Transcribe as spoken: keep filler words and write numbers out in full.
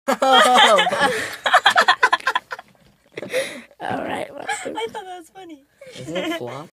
All right. Well, I thought that was funny. Isn't it flop?